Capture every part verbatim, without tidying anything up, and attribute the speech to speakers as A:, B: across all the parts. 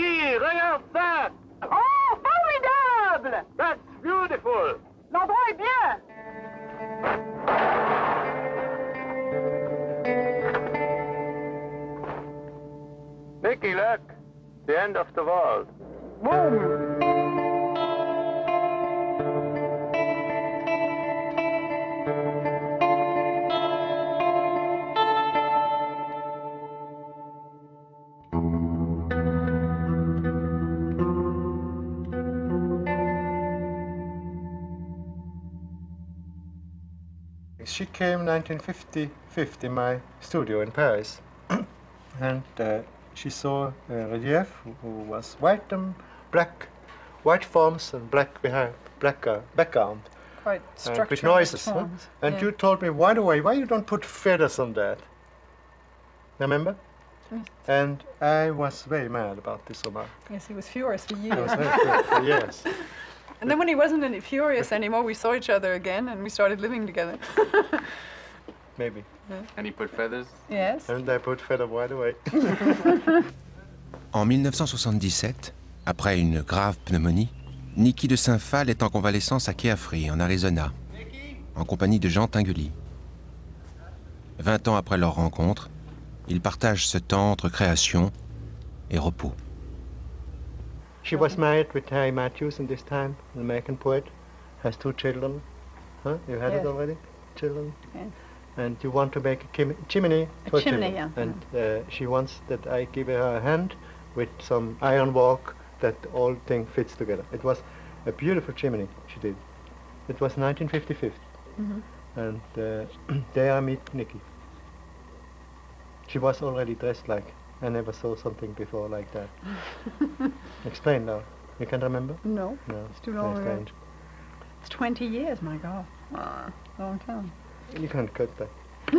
A: Nicky, regarde ça!
B: Oh, formidable!
A: That's beautiful!
B: L'endroit est bien.
A: Nicky, look! The end of the world.
B: Boom!
C: She came in nineteen fifty-five in my studio in Paris, and uh, she saw a relief who was white and black, white forms and black behind, black uh, background,
D: quite
C: and with noises. Huh? And yeah. You told me right away, why you don't put feathers on that? Remember? Yes. And I was very mad about this, Omar.
D: Yes, he was furious for years.
C: I was very furious for years.
D: And then when he wasn't any furious anymore, we saw each other again and we started living together.
C: Maybe.
D: Yeah.
A: And he put feathers?
D: Yes.
C: And I put feathers right away.
E: En mille neuf cent soixante-dix-sept, après une grave pneumonie, Nicky de Saint-Phal est en convalescence à Kearney, en Arizona, en compagnie de Jean Tinguely. Vingt ans après leur rencontre, ils partagent ce temps entre création et repos.
C: She was married with Harry Matthews in this time, an American poet, has two children. Huh? You had yes. it already? Children?
D: Yes.
C: And you want to make a chim chimney
D: a
C: for
D: chimney,
C: children.
D: Yeah.
C: And uh, she wants that I give her a hand with some iron work that all thing fits together. It was a beautiful chimney she did. It was nineteen fifty-five. Mm-hmm. And uh, there I meet Nicky. She was already dressed like, I never saw something before like that. Explain now. You can't remember?
D: No.
C: No.
D: It's too long ago. It's twenty years, my God. Ah, long time.
C: You can't cut that.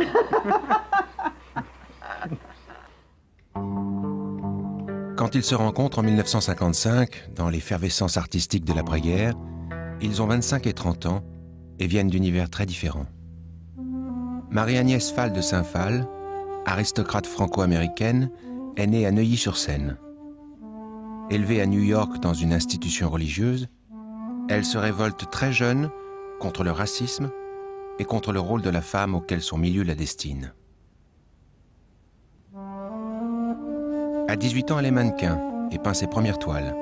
E: Quand ils se rencontrent en mille neuf cent cinquante-cinq, dans l'effervescence artistique de l'après-guerre, ils ont vingt-cinq et trente ans et viennent d'univers très différents. Marie-Agnès Phal de Saint-Phal, aristocrate franco-américaine, est née à Neuilly-sur-Seine. Élevée à New York dans une institution religieuse, elle se révolte très jeune contre le racisme et contre le rôle de la femme auquel son milieu la destine. À dix-huit ans, elle est mannequin et peint ses premières toiles.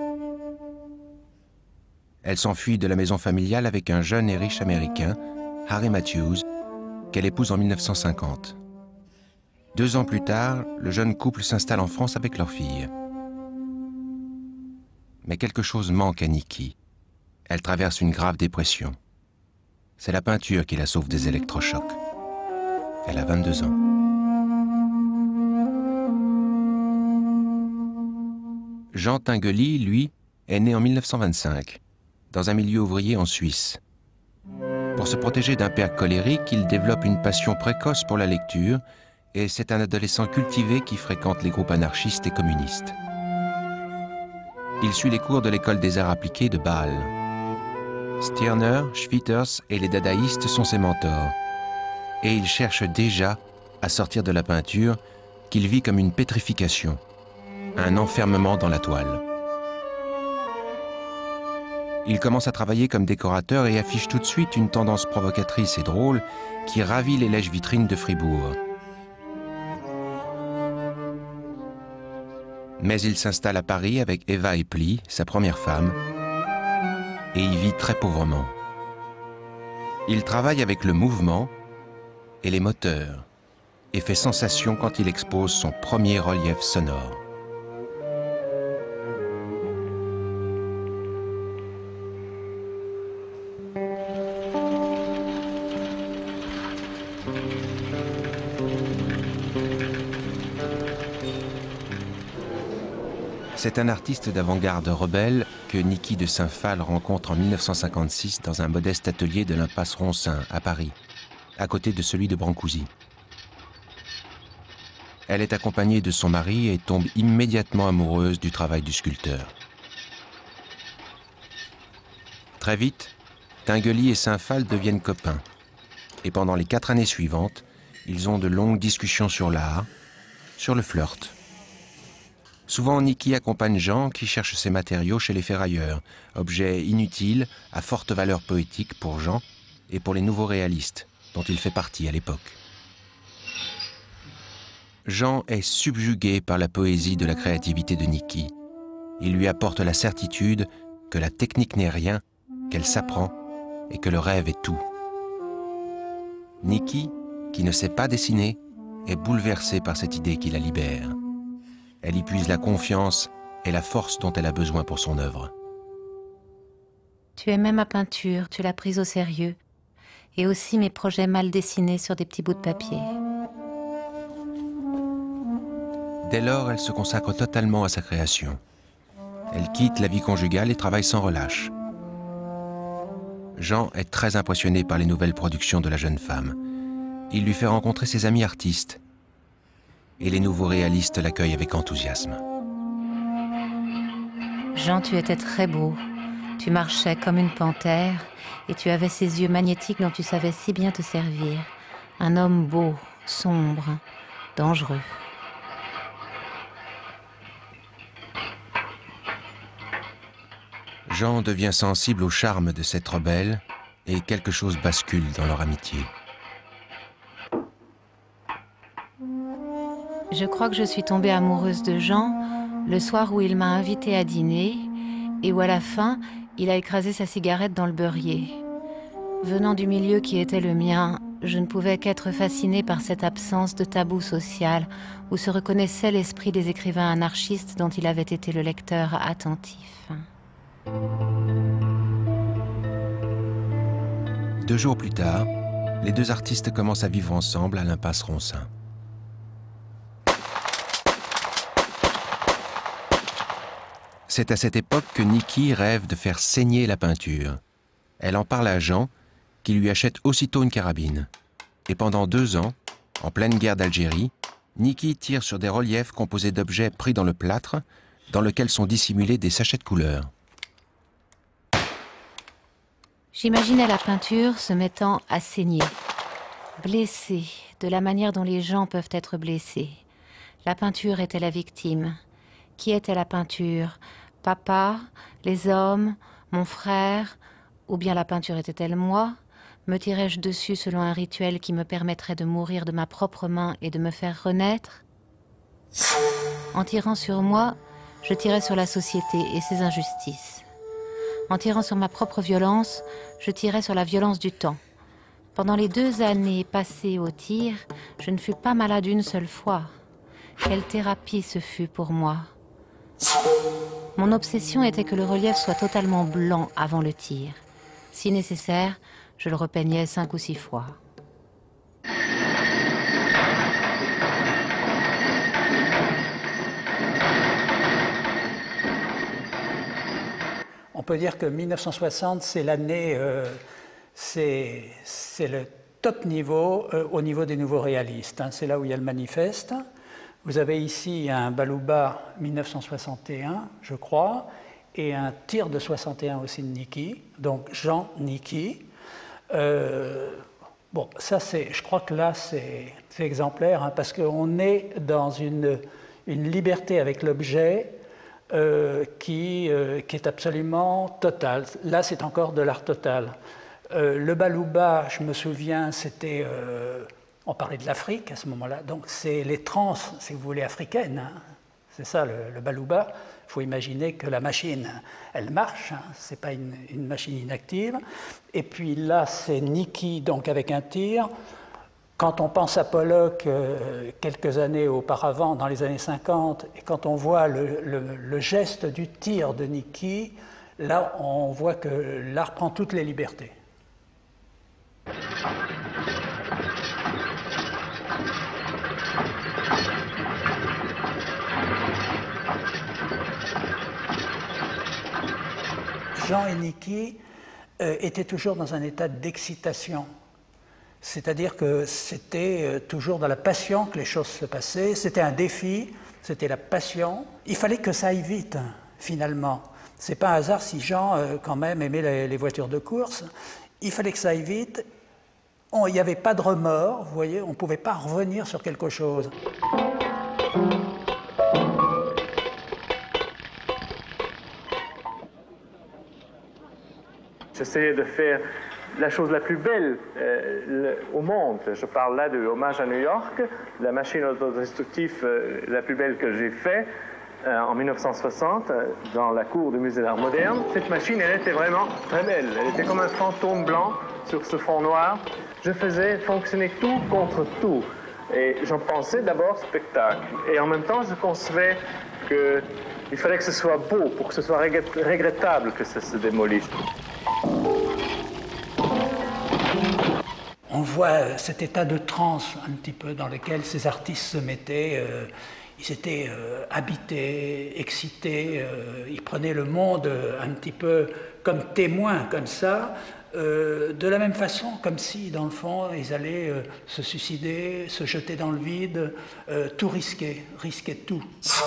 E: Elle s'enfuit de la maison familiale avec un jeune et riche Américain, Harry Matthews, qu'elle épouse en mille neuf cent cinquante. Deux ans plus tard, le jeune couple s'installe en France avec leur fille. Mais quelque chose manque à Nicky. Elle traverse une grave dépression. C'est la peinture qui la sauve des électrochocs. Elle a vingt-deux ans. Jean Tinguely, lui, est né en mille neuf cent vingt-cinq, dans un milieu ouvrier en Suisse. Pour se protéger d'un père colérique, il développe une passion précoce pour la lecture et c'est un adolescent cultivé qui fréquente les groupes anarchistes et communistes. Il suit les cours de l'école des arts appliqués de Bâle. Stirner, Schwitters et les dadaïstes sont ses mentors. Et il cherche déjà à sortir de la peinture qu'il vit comme une pétrification, un enfermement dans la toile. Il commence à travailler comme décorateur et affiche tout de suite une tendance provocatrice et drôle qui ravit les lèches vitrines de Fribourg. Mais il s'installe à Paris avec Eva Epli, sa première femme, et y vit très pauvrement. Il travaille avec le mouvement et les moteurs, et fait sensation quand il expose son premier relief sonore. C'est un artiste d'avant-garde rebelle que Nicky de Saint-Phal rencontre en mille neuf cent cinquante-six dans un modeste atelier de l'impasse Ronsin, à Paris, à côté de celui de Brancusi. Elle est accompagnée de son mari et tombe immédiatement amoureuse du travail du sculpteur. Très vite, Tinguely et Saint-Phal deviennent copains. Et pendant les quatre années suivantes, ils ont de longues discussions sur l'art, sur le flirt. Souvent, Niki accompagne Jean qui cherche ses matériaux chez les ferrailleurs, objets inutiles à forte valeur poétique pour Jean et pour les nouveaux réalistes, dont il fait partie à l'époque. Jean est subjugué par la poésie de la créativité de Niki. Il lui apporte la certitude que la technique n'est rien, qu'elle s'apprend et que le rêve est tout. Niki, qui ne sait pas dessiner, est bouleversée par cette idée qui la libère. Elle y puise la confiance et la force dont elle a besoin pour son œuvre.
F: Tu aimais ma peinture, tu l'as prise au sérieux, et aussi mes projets mal dessinés sur des petits bouts de papier.
E: Dès lors, elle se consacre totalement à sa création. Elle quitte la vie conjugale et travaille sans relâche. Jean est très impressionné par les nouvelles productions de la jeune femme. Il lui fait rencontrer ses amis artistes. Et les nouveaux réalistes l'accueillent avec enthousiasme.
F: Jean, tu étais très beau. Tu marchais comme une panthère et tu avais ces yeux magnétiques dont tu savais si bien te servir. Un homme beau, sombre, dangereux.
E: Jean devient sensible au charme de cette rebelle et quelque chose bascule dans leur amitié.
F: Je crois que je suis tombée amoureuse de Jean le soir où il m'a invitée à dîner et où à la fin, il a écrasé sa cigarette dans le beurrier. Venant du milieu qui était le mien, je ne pouvais qu'être fascinée par cette absence de tabou social où se reconnaissait l'esprit des écrivains anarchistes dont il avait été le lecteur attentif.
E: Deux jours plus tard, les deux artistes commencent à vivre ensemble à l'impasse Ronsin. C'est à cette époque que Niki rêve de faire saigner la peinture. Elle en parle à Jean, qui lui achète aussitôt une carabine. Et pendant deux ans, en pleine guerre d'Algérie, Niki tire sur des reliefs composés d'objets pris dans le plâtre, dans lequel sont dissimulés des sachets de couleurs.
F: J'imaginais la peinture se mettant à saigner, blessée de la manière dont les gens peuvent être blessés. La peinture était la victime. Qui était la peinture? Papa, les hommes, mon frère, ou bien la peinture était-elle moi? Me tirais-je dessus selon un rituel qui me permettrait de mourir de ma propre main et de me faire renaître? En tirant sur moi, je tirais sur la société et ses injustices. En tirant sur ma propre violence, je tirais sur la violence du temps. Pendant les deux années passées au tir, je ne fus pas malade une seule fois. Quelle thérapie ce fut pour moi! Mon obsession était que le relief soit totalement blanc avant le tir. Si nécessaire, je le repeignais cinq ou six fois.
G: On peut dire que mille neuf cent soixante, c'est l'année, euh, c'est le top niveau euh, au niveau des nouveaux réalistes. Hein. C'est là où il y a le manifeste. Vous avez ici un Balouba mille neuf cent soixante et un, je crois, et un tir de soixante et un aussi de Niki, donc Jean Niki. Euh, bon, ça c'est, je crois que là c'est exemplaire, hein, parce qu'on est dans une, une liberté avec l'objet euh, qui, euh, qui est absolument totale. Là c'est encore de l'art total. Euh, le Balouba, je me souviens, c'était... Euh, on parlait de l'Afrique à ce moment-là, donc c'est les trans, si vous voulez, africaines. Hein. C'est ça le, le Balouba. Il faut imaginer que la machine, elle marche, hein. Ce n'est pas une, une machine inactive. Et puis là, c'est Niki, donc avec un tir. Quand on pense à Pollock euh, quelques années auparavant, dans les années cinquante, et quand on voit le, le, le geste du tir de Niki, là, on voit que l'art prend toutes les libertés. Jean et Niki euh, étaient toujours dans un état d'excitation. C'est-à-dire que c'était euh, toujours dans la passion que les choses se passaient. C'était un défi, c'était la passion. Il fallait que ça aille vite, finalement. C'est pas un hasard si Jean, euh, quand même, aimait les, les voitures de course. Il fallait que ça aille vite. On, il n'y avait pas de remords, vous voyez, on ne pouvait pas revenir sur quelque chose.
A: J'essayais de faire la chose la plus belle euh, le, au monde. Je parle là de Hommage à New York, la machine autodestructive euh, la plus belle que j'ai faite euh, en mille neuf cent soixante euh, dans la cour du musée d'art moderne. Cette machine, elle était vraiment très belle. Elle était comme un fantôme blanc sur ce fond noir. Je faisais fonctionner tout contre tout. Et j'en pensais d'abord spectacle. Et en même temps, je concevais qu'il fallait que ce soit beau pour que ce soit regrettable que ça se démolisse.
G: On voit cet état de transe un petit peu dans lequel ces artistes se mettaient. Euh, ils étaient euh, habités, excités, euh, ils prenaient le monde un petit peu comme témoins, comme ça. Euh, de la même façon, comme si, dans le fond, ils allaient euh, se suicider, se jeter dans le vide, euh, tout risquer, risquer tout.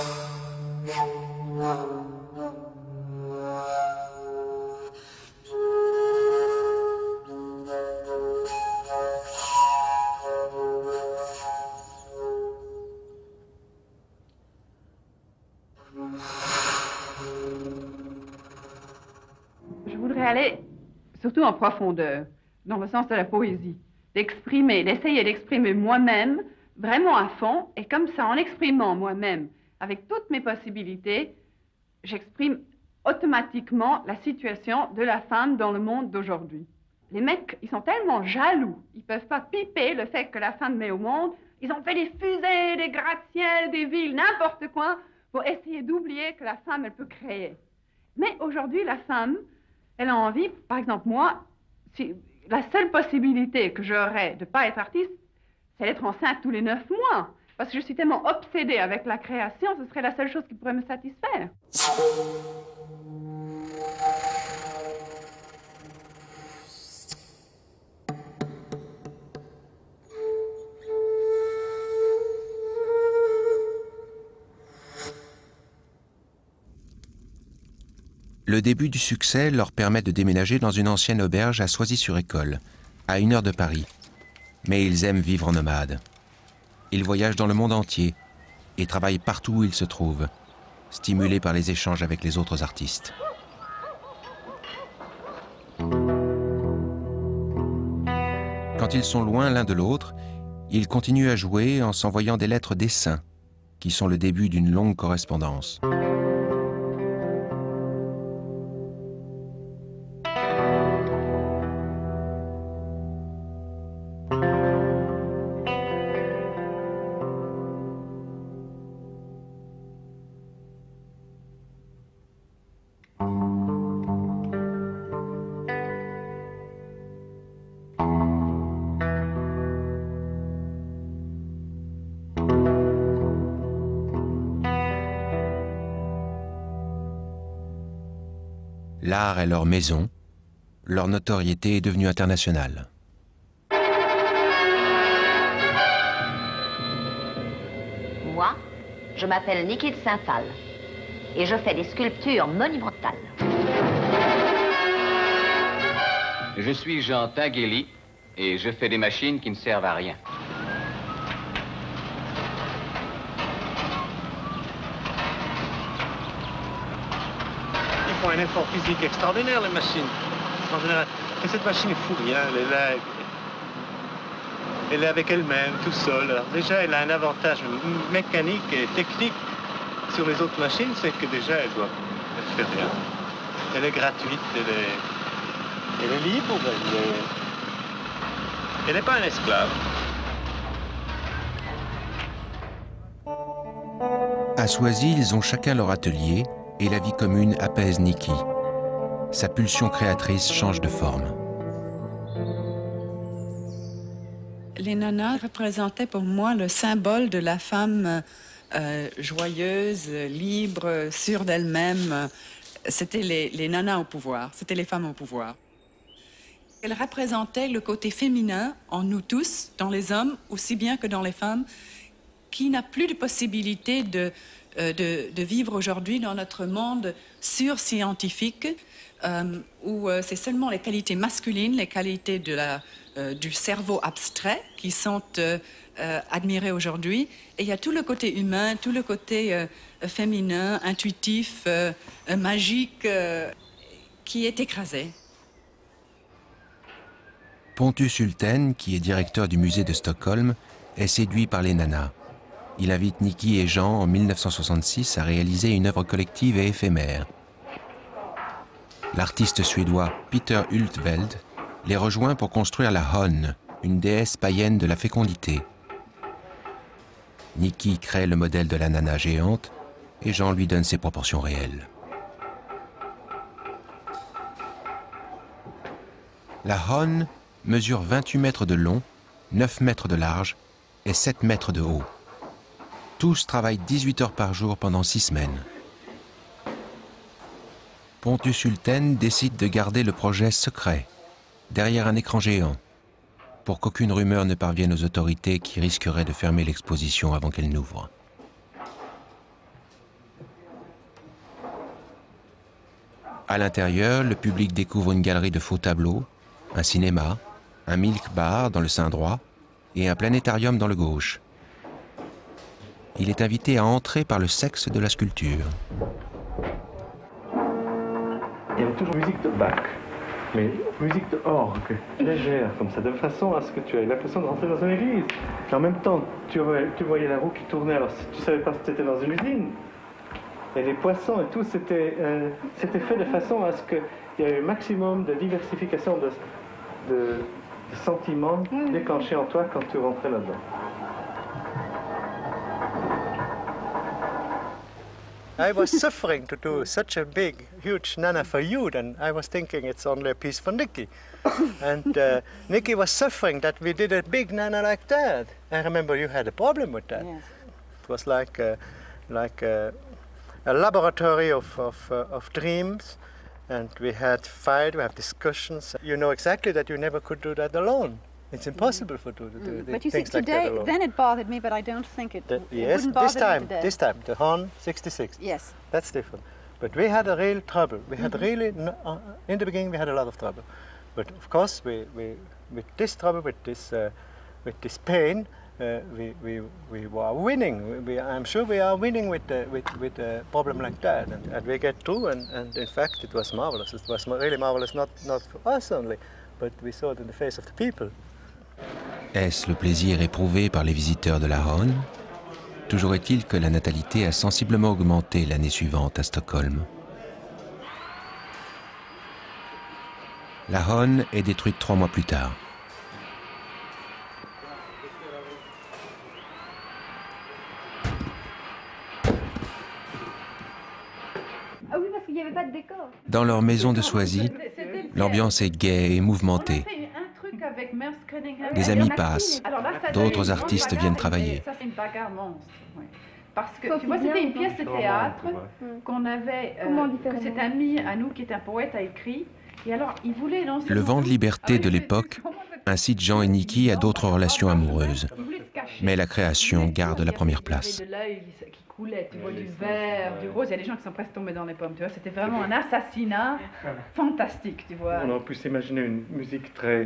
H: Je voudrais aller surtout en profondeur, dans le sens de la poésie, d'exprimer, d'essayer d'exprimer moi-même, vraiment à fond, et comme ça, en exprimant moi-même, avec toutes mes possibilités, j'exprime automatiquement la situation de la femme dans le monde d'aujourd'hui. Les mecs, ils sont tellement jaloux, ils peuvent pas piper le fait que la femme met au monde, ils ont fait des fusées, des gratte-ciels, des villes, n'importe quoi, pour essayer d'oublier que la femme, elle peut créer. Mais aujourd'hui, la femme, elle a envie, par exemple, moi, si, la seule possibilité que j'aurais de ne pas être artiste, c'est d'être enceinte tous les neuf mois. Parce que je suis tellement obsédée avec la création, ce serait la seule chose qui pourrait me satisfaire.
E: Le début du succès leur permet de déménager dans une ancienne auberge à Soisy-sur-École, à une heure de Paris. Mais ils aiment vivre en nomade. Ils voyagent dans le monde entier et travaillent partout où ils se trouvent, stimulés par les échanges avec les autres artistes. Quand ils sont loin l'un de l'autre, ils continuent à jouer en s'envoyant des lettres dessins, qui sont le début d'une longue correspondance. L'art est leur maison, leur notoriété est devenue internationale.
I: Moi, je m'appelle Niki de Saint-Phal et je fais des sculptures monumentales.
J: Je suis Jean Tinguely et je fais des machines qui ne servent à rien.
K: Un effort physique extraordinaire, les machines. En général. Et cette machine ne fout rien. Elle est là. Elle est avec elle-même, tout seul. Alors déjà, elle a un avantage mécanique et technique sur les autres machines, c'est que déjà, elle doit elle fait rien. Elle est gratuite, elle est, elle est libre. Elle n'est pas un esclave.
E: À Soisy, ils ont chacun leur atelier et la vie commune apaise Niki. Sa pulsion créatrice change de forme.
D: Les nanas représentaient pour moi le symbole de la femme euh, joyeuse, libre, sûre d'elle-même. C'était les, les nanas au pouvoir, c'était les femmes au pouvoir. Elles représentaient le côté féminin en nous tous, dans les hommes aussi bien que dans les femmes, qui n'a plus de possibilité de, euh, de, de vivre aujourd'hui dans notre monde surscientifique, euh, où euh, c'est seulement les qualités masculines, les qualités de la, euh, du cerveau abstrait qui sont euh, euh, admirées aujourd'hui. Et il y a tout le côté humain, tout le côté euh, féminin, intuitif, euh, magique, euh, qui est écrasé.
E: Pontus Hultén, qui est directeur du musée de Stockholm, est séduit par les nanas. Il invite Nicky et Jean en mille neuf cent soixante-six à réaliser une œuvre collective et éphémère. L'artiste suédois Peter Hultfeldt les rejoint pour construire la Hon, une déesse païenne de la fécondité. Nicky crée le modèle de la nana géante et Jean lui donne ses proportions réelles. La Hon mesure vingt-huit mètres de long, neuf mètres de large et sept mètres de haut. Tous travaillent dix-huit heures par jour pendant six semaines. Pontus Hultén décide de garder le projet secret, derrière un écran géant, pour qu'aucune rumeur ne parvienne aux autorités qui risqueraient de fermer l'exposition avant qu'elle n'ouvre. À l'intérieur, le public découvre une galerie de faux tableaux, un cinéma, un milk bar dans le sein droit et un planétarium dans le gauche. Il est invité à entrer par le sexe de la sculpture.
A: Il y avait toujours musique de Bach, mais musique de orgue, légère comme ça, de façon à ce que tu aies l'impression de rentrer dans une église. Et en même temps, tu voyais, tu voyais la roue qui tournait, alors tu ne savais pas si tu étais dans une usine. Et les poissons et tout, c'était euh, c'était fait de façon à ce qu'il y ait un maximum de diversification de, de, de sentiments déclenchés en toi quand tu rentrais là-dedans.
C: I was suffering to do such a big, huge nana for you, and I was thinking it's only a piece for Nicky. And uh, Nicky was suffering that we did a big nana like that. I remember you had a problem with that. Yes. It was like a, like a, a laboratory of, of, uh, of dreams, and we had fight, we have discussions. You know exactly that you never could do that alone. It's impossible for you to do
L: mm. But you
C: things
L: see,
C: like
L: today,
C: that alone.
L: Then it bothered me, but I don't think it,
C: the,
L: it
C: yes,
L: wouldn't bother
C: this time,
L: me today.
C: this time, the Hon sixty-six.
L: Yes.
C: That's different. But we had a real trouble. We had
L: mm-hmm.
C: really, uh, in the beginning we had a lot of trouble. But of course, we, we with this trouble, with this, uh, with this pain, uh, we, we, we were winning. We, I'm sure we are winning with, uh, with, with a problem like that. And, and we get through, and, and in fact it was marvelous. It was really marvelous, not, not for us only, but we saw it in the face of the people.
E: Est-ce le plaisir éprouvé par les visiteurs de la Hon? Toujours est-il que la natalité a sensiblement augmenté l'année suivante à Stockholm. La Hon est détruite trois mois plus tard.
L: Ah oui, parce qu'il n'y avait pas de décor.
E: Dans leur maison de Soisy, l'ambiance est gaie et mouvementée. Des amis passent, d'autres artistes viennent travailler.
H: Ça, c'est une bagarre monstre. Oui. Parce que, tu vois, c'était une pièce de théâtre qu'on avait, euh, que cet ami à nous, qui est un poète, a écrit. Et alors, il voulait lancer...
E: Le vent de liberté de l'époque incite Jean et Nicky à d'autres relations amoureuses. Mais la création garde la première place.
H: De l'œil qui coulait, tu vois, du vert, du rose. Il y a des gens qui sont presque tombés dans les pommes, tu vois. C'était vraiment un assassinat fantastique, tu vois.
A: On aurait pu s'imaginer une musique très...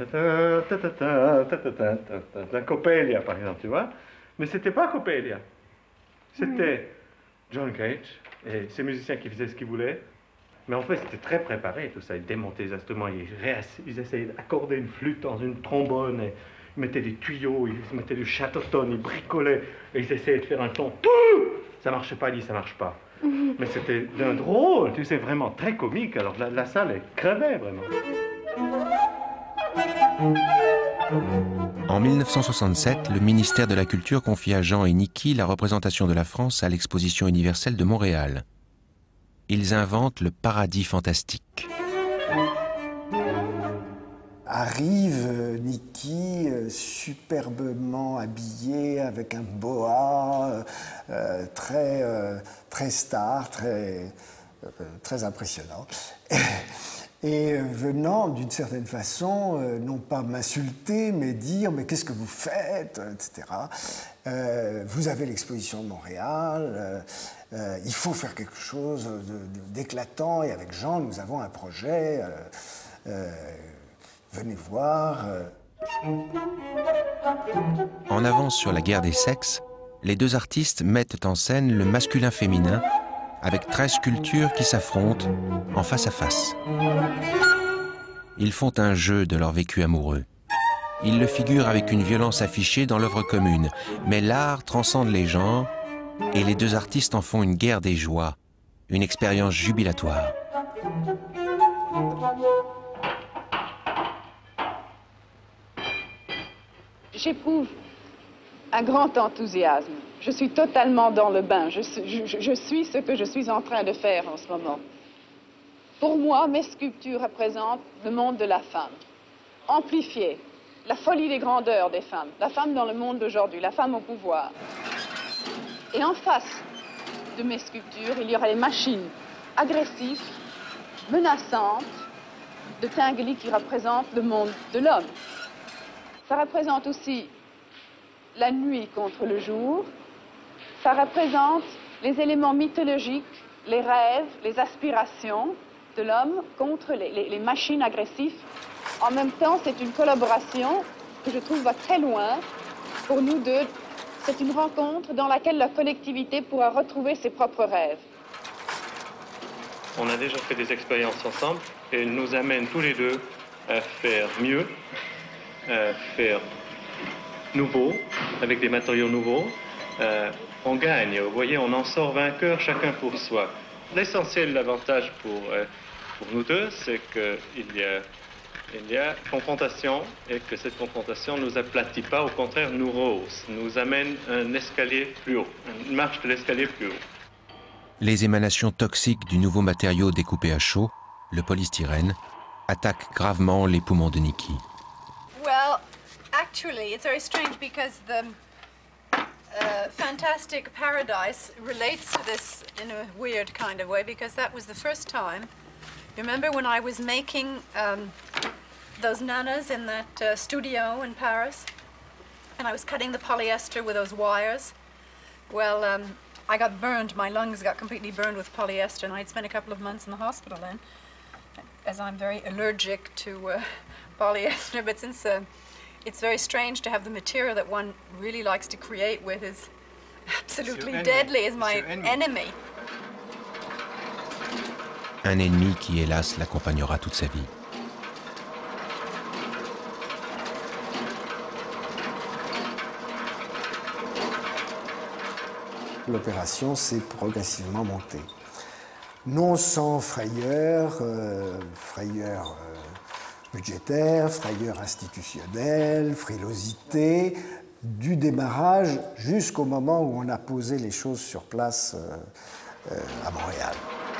A: d'un Coppelia, par exemple, tu vois. Mais c'était pas Coppelia. C'était John Cage et ses musiciens qui faisaient ce qu'ils voulaient. Mais en fait, c'était très préparé, tout ça. Ils démontaient les instruments, ils, ils essayaient d'accorder une flûte dans une trombone, et ils mettaient des tuyaux, ils mettaient du chatterton, ils bricolaient, et ils essayaient de faire un ton. Ça marchait pas, il dit ça marche pas. Mais c'était d'un drôle, tu sais, vraiment très comique. Alors la, la salle, elle crevait vraiment.
E: En mille neuf cent soixante-sept, le ministère de la Culture confie à Jean et Nicky la représentation de la France à l'Exposition universelle de Montréal. Ils inventent le paradis fantastique.
M: Arrive euh, Nicky, euh, superbement habillé, avec un boa, euh, très, euh, très star, très, euh, très impressionnant. Et euh, venant, d'une certaine façon, euh, non pas m'insulter, mais dire « mais qu'est-ce que vous faites ?» et cetera. Euh, vous avez l'exposition de Montréal, euh, euh, il faut faire quelque chose d'éclatant, et avec Jean, nous avons un projet, euh, euh, venez voir. Euh.
E: En avance sur la guerre des sexes, les deux artistes mettent en scène le masculin-féminin avec treize sculptures qui s'affrontent en face à face. Ils font un jeu de leur vécu amoureux. Ils le figurent avec une violence affichée dans l'œuvre commune, mais l'art transcende les genres et les deux artistes en font une guerre des joies, une expérience jubilatoire.
H: J'éprouve un grand enthousiasme. Je suis totalement dans le bain. Je, je, je suis ce que je suis en train de faire en ce moment. Pour moi, mes sculptures représentent le monde de la femme, amplifié, la folie des grandeurs des femmes, la femme dans le monde d'aujourd'hui, la femme au pouvoir. Et en face de mes sculptures, il y aura les machines agressives, menaçantes de Tinguely qui représentent le monde de l'homme. Ça représente aussi la nuit contre le jour. Ça représente les éléments mythologiques, les rêves, les aspirations de l'homme contre les, les, les machines agressives. En même temps, c'est une collaboration que je trouve va très loin pour nous deux. C'est une rencontre dans laquelle la collectivité pourra retrouver ses propres rêves.
K: On a déjà fait des expériences ensemble et elle nous amène tous les deux à faire mieux, à faire nouveau, avec des matériaux nouveaux. Euh, on gagne, vous voyez, on en sort vainqueur chacun pour soi. L'essentiel, l'avantage pour, euh, pour nous deux, c'est qu'il y a, il y a confrontation et que cette confrontation ne nous aplatit pas, au contraire nous rehausse, nous amène un escalier plus haut, une marche de l'escalier plus haut.
E: Les émanations toxiques du nouveau matériau découpé à chaud, le polystyrène, attaquent gravement les poumons de Niki.
L: Well, actually, it's very strange because the uh, Fantastic Paradise relates to this in a weird kind of way, because that was the first time. You remember when I was making um, those nanas in that uh, studio in Paris, and I was cutting the polyester with those wires? Well, um, I got burned. My lungs got completely burned with polyester, and I'd spent a couple of months in the hospital then, as I'm very allergic to uh, polyester. But since uh, it's very strange to have the material that one really likes to create with is absolutely deadly, is my enemy.
E: Un ennemi qui, hélas, l'accompagnera toute sa vie.
M: L'opération s'est progressivement montée. Non sans frayeur, euh, frayeur euh, budgétaire, frayeur institutionnelle, frilosité, du démarrage jusqu'au moment où on a posé les choses sur place euh, euh, à Montréal.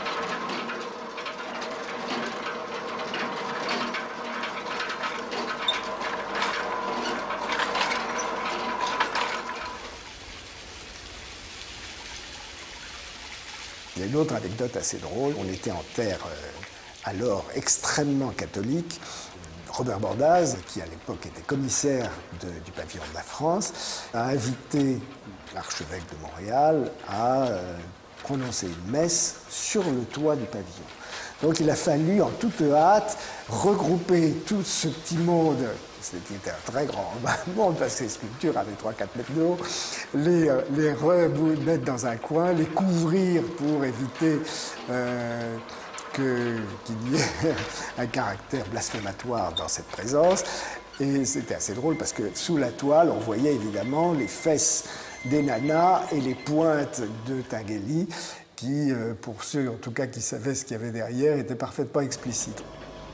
M: Il y a une autre anecdote assez drôle. On était en terre euh, alors extrêmement catholique. Robert Bordaz, qui à l'époque était commissaire de, du pavillon de la France, a invité l'archevêque de Montréal à euh, prononcer une messe sur le toit du pavillon. Donc il a fallu en toute hâte regrouper tout ce petit monde. C'était un très grand monde parce que ces sculptures avaient trois à quatre mètres de haut, les, les remettre dans un coin, les couvrir pour éviter euh, que, qu'il y ait un caractère blasphématoire dans cette présence. Et c'était assez drôle parce que sous la toile, on voyait évidemment les fesses des nanas et les pointes de Tinguely qui, pour ceux en tout cas qui savaient ce qu'il y avait derrière, étaient parfaitement explicites.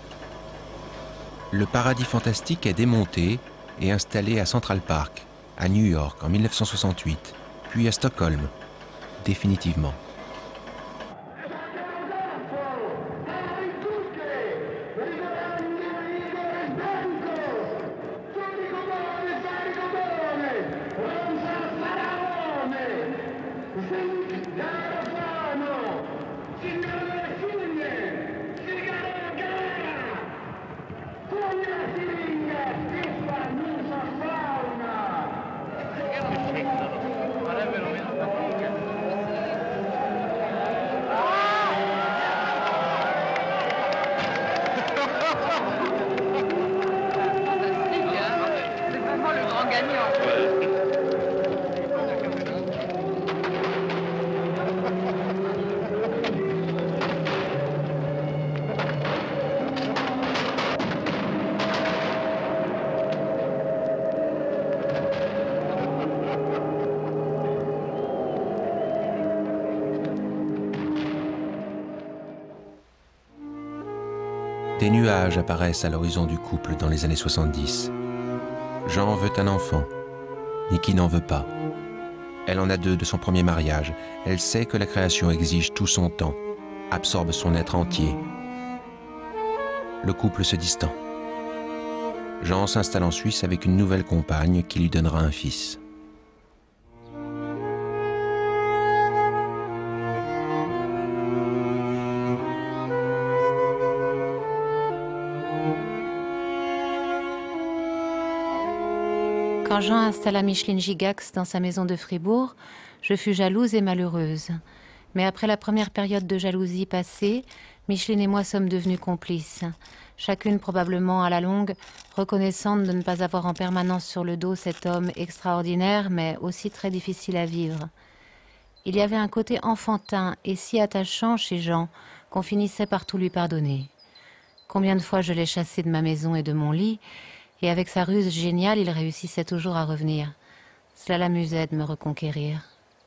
E: Le paradis fantastique est démonté et installé à Central Park, à New York en mille neuf cent soixante-huit, puis à Stockholm, définitivement. Des nuages apparaissent à l'horizon du couple dans les années soixante-dix. Jean veut un enfant. Niki n'en veut pas. Elle en a deux de son premier mariage. Elle sait que la création exige tout son temps, absorbe son être entier. Le couple se distend. Jean s'installe en Suisse avec une nouvelle compagne qui lui donnera un fils.
F: Quand Jean installa Micheline Gigax dans sa maison de Fribourg, je fus jalouse et malheureuse. Mais après la première période de jalousie passée, Micheline et moi sommes devenus complices. Chacune probablement à la longue, reconnaissante de ne pas avoir en permanence sur le dos cet homme extraordinaire, mais aussi très difficile à vivre. Il y avait un côté enfantin et si attachant chez Jean qu'on finissait par tout lui pardonner. Combien de fois je l'ai chassé de ma maison et de mon lit, et avec sa ruse géniale, il réussissait toujours à revenir. Cela l'amusait de me reconquérir.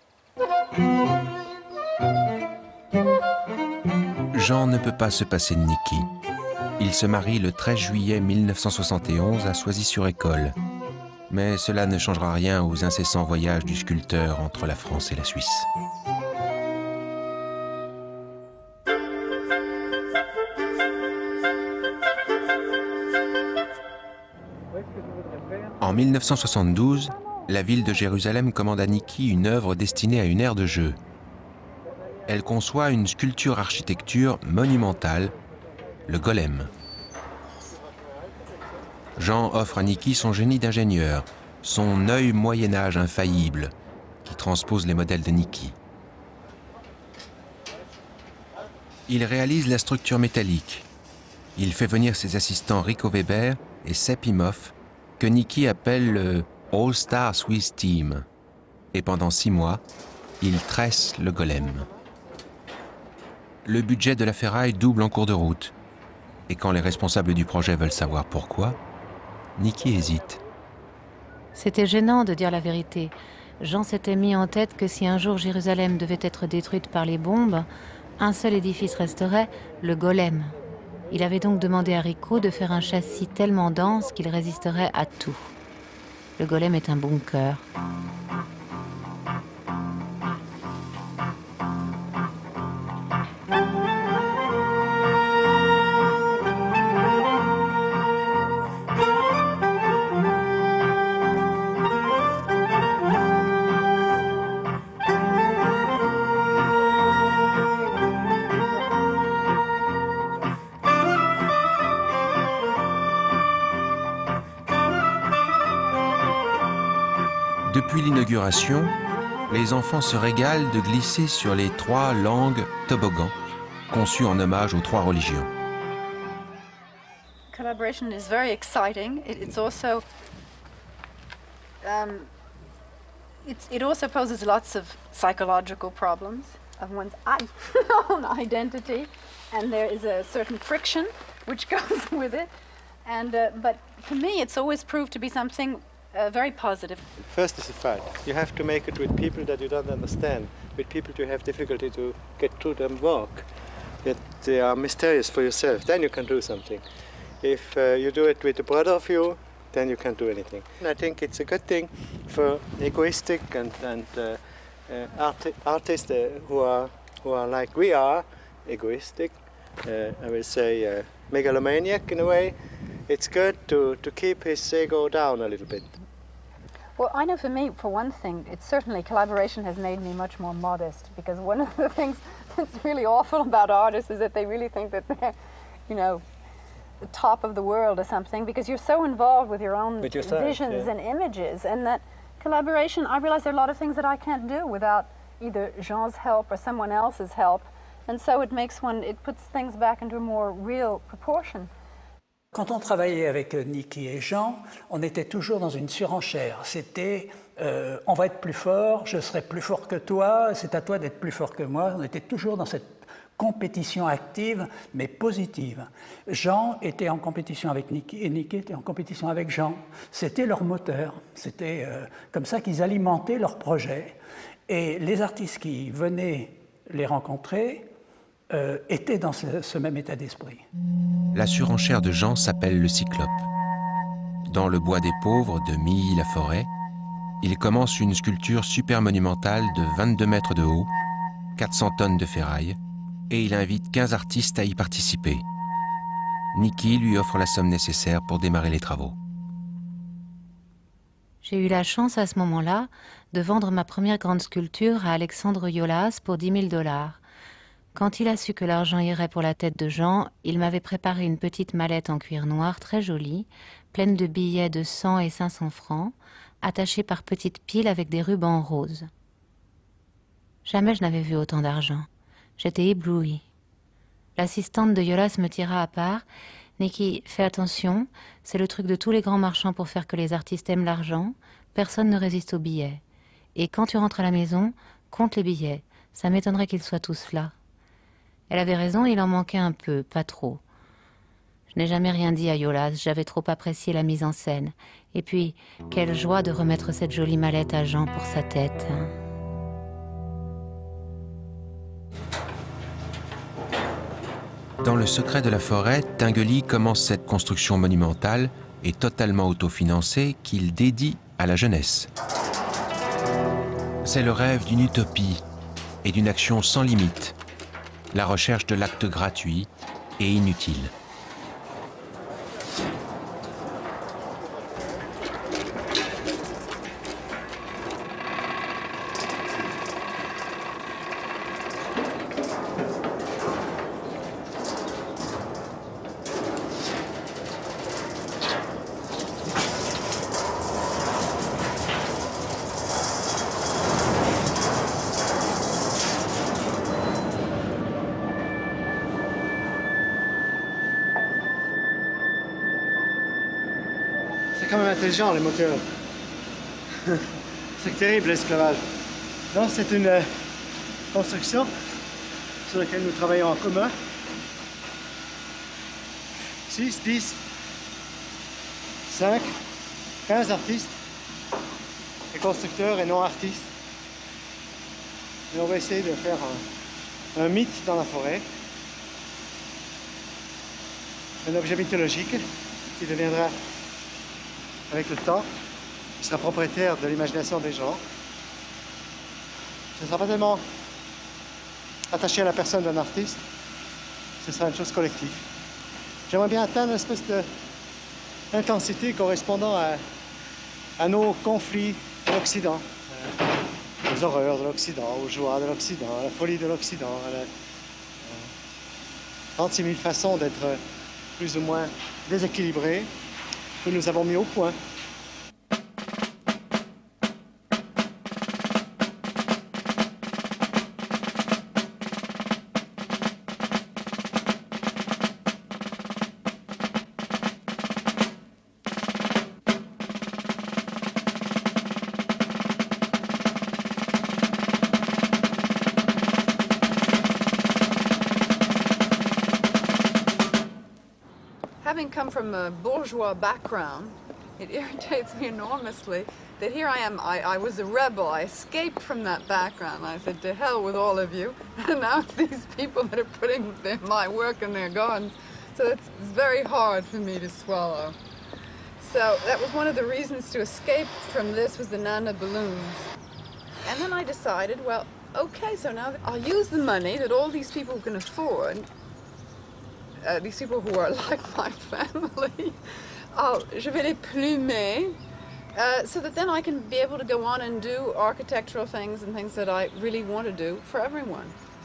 E: Jean ne peut pas se passer de Niki. Il se marie le treize juillet mille neuf cent soixante et onze à Soisy-sur-École. Mais cela ne changera rien aux incessants voyages du sculpteur entre la France et la Suisse. En mille neuf cent soixante-douze, la ville de Jérusalem commande à Niki une œuvre destinée à une aire de jeu. Elle conçoit une sculpture-architecture monumentale, le golem. Jean offre à Niki son génie d'ingénieur, son œil Moyen-Âge infaillible, qui transpose les modèles de Niki. Il réalise la structure métallique. Il fait venir ses assistants Rico Weber et Sepp Imhoff, que Niki appelle le All-Star Swiss Team. Et pendant six mois, il tresse le golem. Le budget de la ferraille double en cours de route. Et quand les responsables du projet veulent savoir pourquoi, Niki hésite.
F: C'était gênant de dire la vérité. Jean s'était mis en tête que si un jour Jérusalem devait être détruite par les bombes, un seul édifice resterait, le golem. Il avait donc demandé à Rico de faire un châssis tellement dense qu'il résisterait à tout. Le golem est un bunker.
E: Depuis l'inauguration, les enfants se régalent de glisser sur les trois langues toboggan, conçues en hommage aux trois religions.
L: Collaboration is very exciting. It, it's also um, it's, it also poses lots of psychological problems of one's own identity, and there is a certain friction which goes with it. And uh, but for me, it's always proved to be something Uh, very positive.
K: First is a fight. You have to make it with people that you don't understand, with people you have difficulty to get through them walk, that they are mysterious for yourself. Then you can do something. If uh, you do it with a brother of you, then you can't do anything. And I think it's a good thing for egoistic and, and uh, uh, art artists uh, who are who are like we are, egoistic. Uh, I will say uh, megalomaniac in a way. It's good to, to keep his ego down a little bit.
L: Well, I know for me, for one thing, it's certainly collaboration has made me much more modest, because one of the things that's really awful about artists is that they really think that they're, you know, the top of the world or something, because you're so involved with your own
K: with yourself,
L: visions
K: yeah.
L: and images, and that collaboration, I realize there are a lot of things that I can't do without either Jean's help or someone else's help, and so it makes one, it puts things back into a more real proportion.
G: Quand on travaillait avec Niki et Jean, on était toujours dans une surenchère. C'était euh, on va être plus fort, je serai plus fort que toi, c'est à toi d'être plus fort que moi. On était toujours dans cette compétition active, mais positive. Jean était en compétition avec Niki et Niki était en compétition avec Jean. C'était leur moteur. C'était euh, comme ça qu'ils alimentaient leur projet. Et les artistes qui venaient les rencontrer euh, étaient dans ce, ce même état d'esprit.
E: La surenchère de Jean s'appelle le Cyclope. Dans le bois des pauvres de Milly-la-Forêt, il commence une sculpture super monumentale de vingt-deux mètres de haut, quatre cents tonnes de ferraille, et il invite quinze artistes à y participer. Niki lui offre la somme nécessaire pour démarrer les travaux.
F: J'ai eu la chance à ce moment-là de vendre ma première grande sculpture à Alexandre Yolas pour dix mille dollars. Quand il a su que l'argent irait pour la tête de Jean, il m'avait préparé une petite mallette en cuir noir très jolie, pleine de billets de cent et cinq cents francs, attachés par petites piles avec des rubans roses. Jamais je n'avais vu autant d'argent. J'étais éblouie. L'assistante de Yolas me tira à part. « Niki, fais attention, c'est le truc de tous les grands marchands pour faire que les artistes aiment l'argent. Personne ne résiste aux billets. Et quand tu rentres à la maison, compte les billets. Ça m'étonnerait qu'ils soient tous là. » Elle avait raison, il en manquait un peu, pas trop. Je n'ai jamais rien dit à Yolas, j'avais trop apprécié la mise en scène. Et puis, quelle joie de remettre cette jolie mallette à Jean pour sa tête.
E: Dans le secret de la forêt, Tinguely commence cette construction monumentale et totalement autofinancée qu'il dédie à la jeunesse. C'est le rêve d'une utopie et d'une action sans limite, la recherche de l'acte gratuit et inutile.
N: C'est quand même intelligent, les moteurs. C'est terrible, l'esclavage. Non, c'est une euh, construction sur laquelle nous travaillons en commun. six, dix, cinq, quinze artistes, et constructeurs et non-artistes. Et on va essayer de faire un, un mythe dans la forêt. Un objet mythologique qui deviendra, avec le temps, qui sera propriétaire de l'imagination des gens. Ce ne sera pas tellement attaché à la personne d'un artiste, ce sera une chose collective. J'aimerais bien atteindre une espèce d'intensité correspondant à, à nos conflits de l'Occident, euh, aux horreurs de l'Occident, aux joies de l'Occident, à la folie de l'Occident, à la euh, trente-six mille façons d'être plus ou moins déséquilibrés que nous avons mis au point.
L: Having come from a bourgeois background, it irritates me enormously that here I am, I, I was a rebel, I escaped from that background. I said, to hell with all of you. And now it's these people that are putting their, my work in their gardens. So it's, it's very hard for me to swallow. So that was one of the reasons to escape from this, was the Nana balloons. And then I decided, well, okay, so now I'll use the money that all these people can afford, Uh, these people who are like my family, oh, je vais les plumer, uh, so that then I can be able to go on and do architectural things and things that I really want to do for everyone.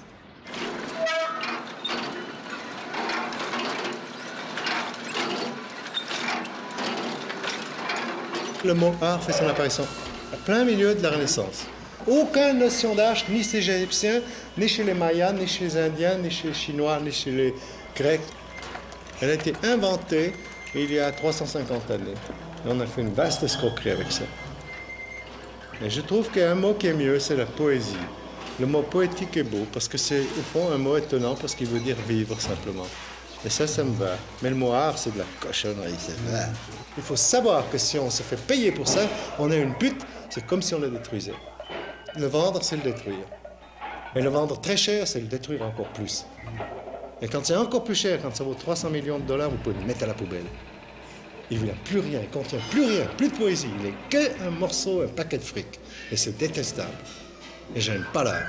N: Le mot art fait son apparition à plein milieu de la Renaissance. Aucune notion d'art, ni chez les Égyptiens, ni chez les Mayas, ni chez les Indiens, ni chez les Chinois, ni chez les Grecs. Elle a été inventée il y a trois cent cinquante années. Et on a fait une vaste escroquerie avec ça. Et je trouve qu'il y a un mot qui est mieux, c'est la poésie. Le mot poétique est beau, parce que c'est au fond un mot étonnant, parce qu'il veut dire vivre simplement. Et ça, ça me va. Mais le mot art, c'est de la cochonnerie, c'est vrai. Il faut savoir que si on se fait payer pour ça, on a une pute, c'est comme si on le détruisait. Le vendre, c'est le détruire. Mais le vendre très cher, c'est le détruire encore plus. Et quand c'est encore plus cher, quand ça vaut trois cents millions de dollars, vous pouvez le mettre à la poubelle. Il n'y a plus rien, il ne contient plus rien, plus de poésie. Il n'est qu'un morceau, un paquet de fric. Et c'est détestable. Et j'aime pas l'art.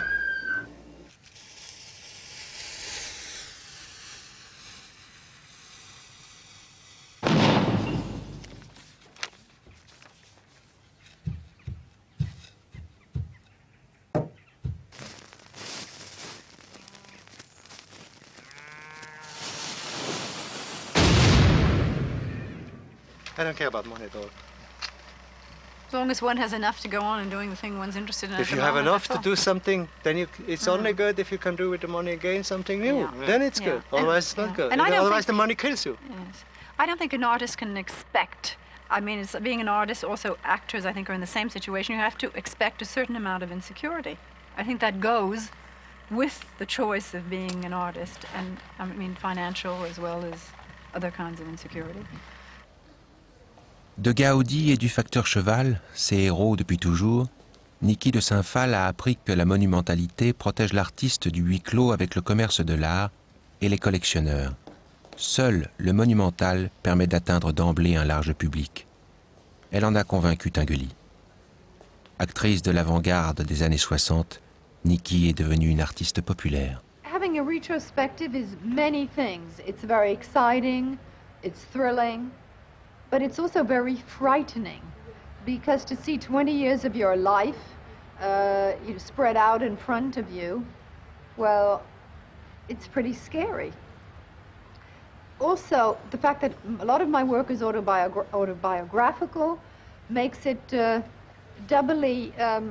K: I don't care about money at all.
L: As long as one has enough to go on and doing the thing one's interested in.
K: If you have enough to do something, then you, it's mm. only good if you can do with the money again something new. Yeah. Then it's yeah. good. Otherwise, and, it's not good. And Otherwise, think, the money kills you.
L: Yes. I don't think an artist can expect. I mean, it's, being an artist, also actors, I think, are in the same situation. You have to expect a certain amount of insecurity. I think that goes with the choice of being an artist, and I mean, financial as well as other kinds of insecurity.
E: De Gaudi et du facteur cheval, ses héros depuis toujours, Niki de Saint-Phal a appris que la monumentalité protège l'artiste du huis clos avec le commerce de l'art et les collectionneurs. Seul le monumental permet d'atteindre d'emblée un large public. Elle en a convaincu Tinguely. Actrice de l'avant-garde des années soixante, Niki est devenue une artiste populaire.
O: Having a retrospective is many things. It's very exciting, it's thrilling. But it's also very frightening, because to see twenty years of your life uh, you know, spread out in front of you, well, it's pretty scary. Also, the fact that a lot of my work is autobiogra autobiographical makes it uh, doubly, um,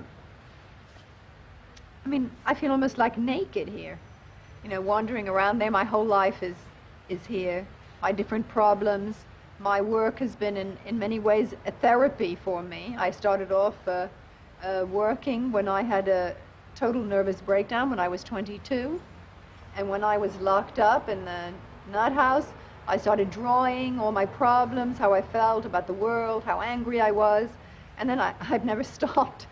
O: I mean, I feel almost like naked here. You know, wandering around there, my whole life is, is here, my different problems. My work has been, in, in many ways, a therapy for me. I started off uh, uh, working when I had a total nervous breakdown when I was twenty-two. And when I was locked up in the nut house, I started drawing all my problems, how I felt about the world, how angry I was. And then I, I've never stopped.